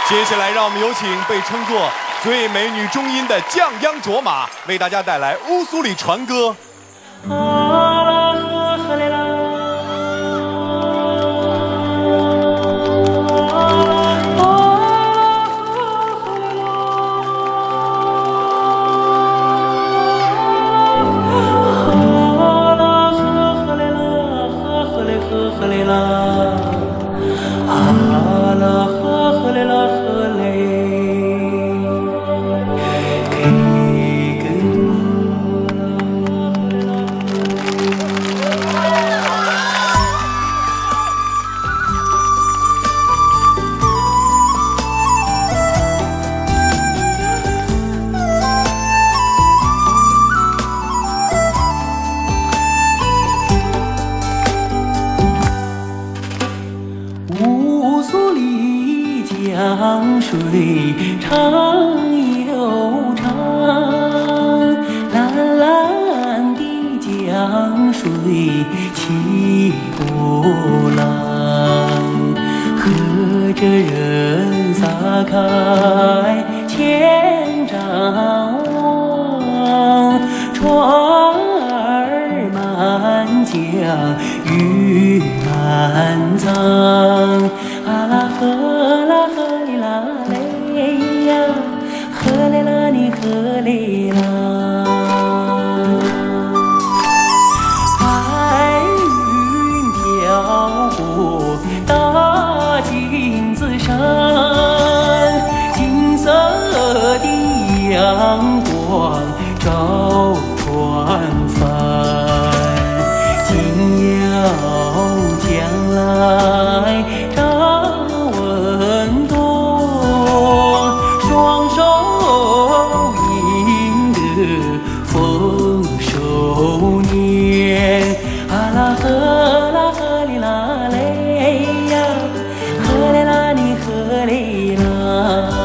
接下来，让我们有请被称作最美女中音的降央卓玛，为大家带来乌苏里传歌。 江水长又长，蓝蓝的江水起波浪，和着人撒开千丈网，船儿满江鱼满仓，啊啦呵啦呵哩啦嘞呀，呵嘞啦你呵嘞啦。白云飘过大金子山，金色的阳光照船帆，紧要将来张文多，双手赢得丰收年，啊啦呵啦呵哩啦嘞呀，呵嘞啦你呵嘞啦。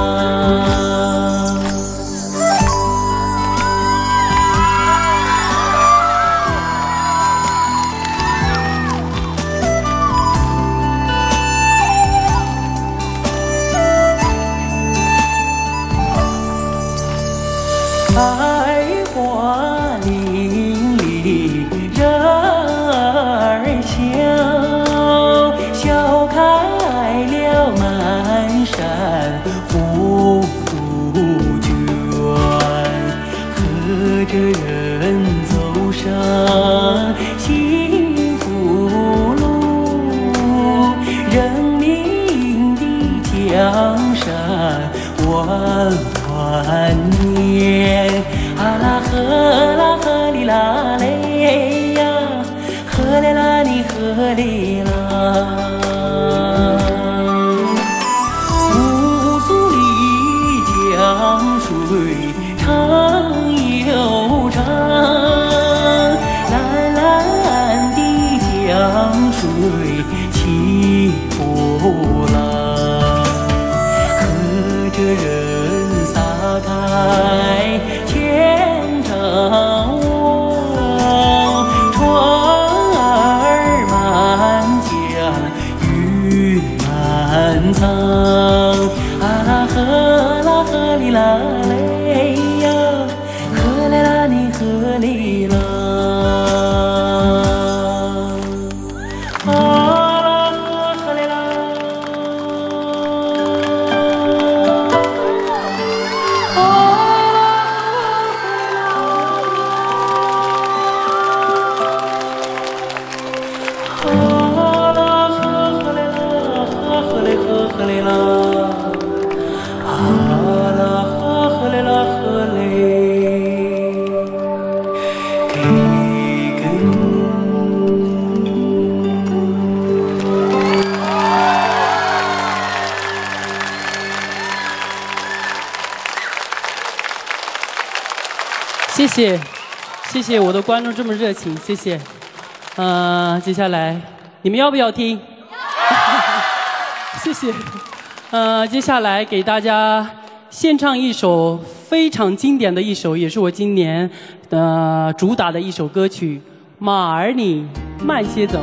百花林里人儿笑，笑开了满山红杜鹃，和着人走上幸福路，人民的江山万万年，啊啦呵啦呵哩啦嘞呀，呵嘞啦你呵嘞啦。乌苏里江水长又长，蓝蓝的江水起波浪，和着人撒开千丈网，船儿满江鱼满仓，啊啦呵啦呵哩啦嘞呀，呵嘞啦你呵哩啦，啊啦呵嘞啦。呵嘞啦，啊啦呵嘞啦呵嘞，给根。 谢谢，谢谢我的观众这么热情，谢谢。接下来你们要不要听？谢谢。接下来给大家献唱一首非常经典的一首，也是我今年主打的一首歌曲《马儿你慢些走》。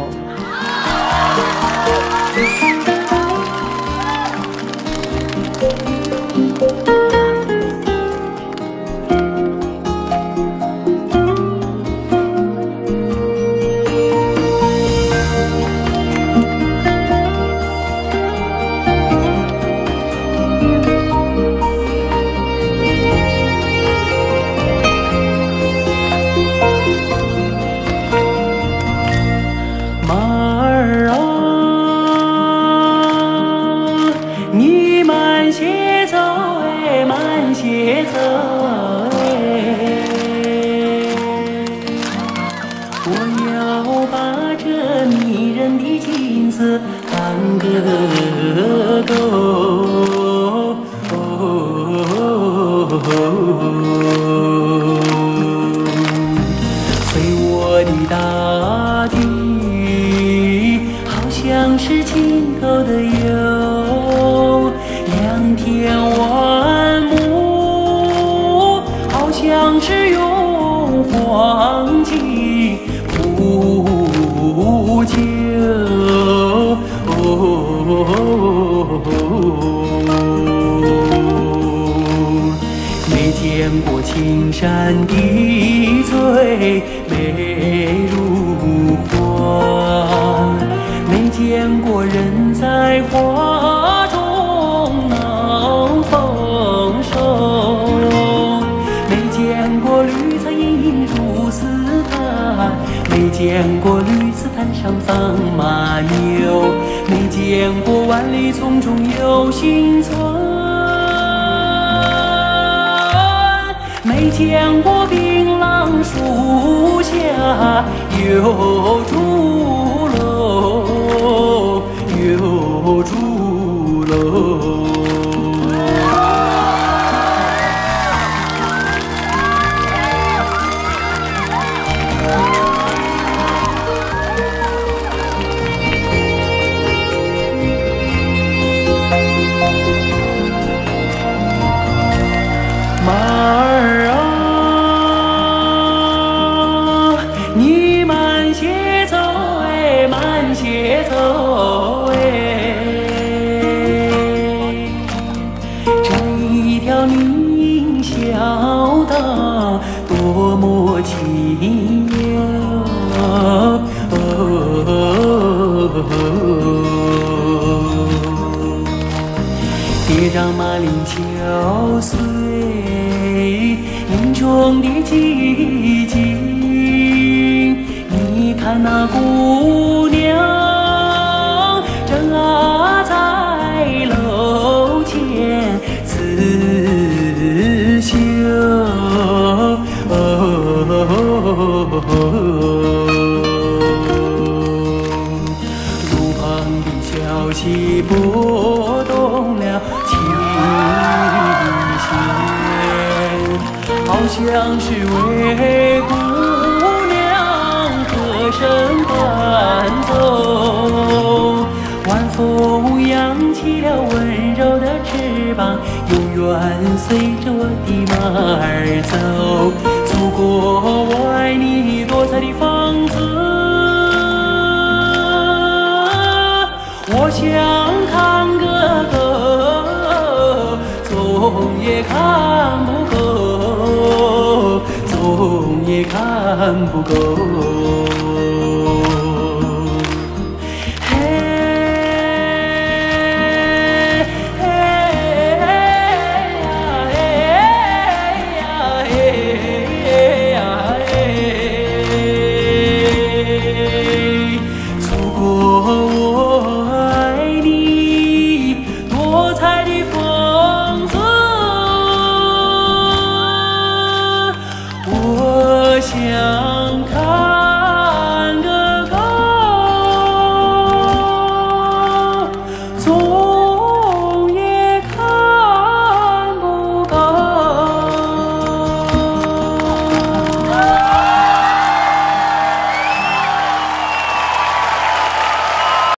慢些走哎，慢些走哎，我要把这迷人的镜子当个狗。随我的大地，好像是尽头的游，良田万亩，好像是用黄金铺就。没见过青山的翠美如画，没见过人在花中能丰收，没见过绿草茵茵如丝毯，没见过绿丝毯上放马牛，没见过万里丛中有新村，没见过槟榔树下有竹楼，有竹楼。马儿啊，你慢些走哎，慢些走哎，这一条凌霄道多么清幽，叠嶂马铃敲碎林中的寂静，你看那姑娘正在楼前刺绣，路旁的小溪拨动了琴弦，好像是为姑娘歌声伴奏，晚风扬起了温柔的翅膀，永远随着我的马儿走，祖国我爱你多彩的房子，我想看个够，总也看不够，总也看不够。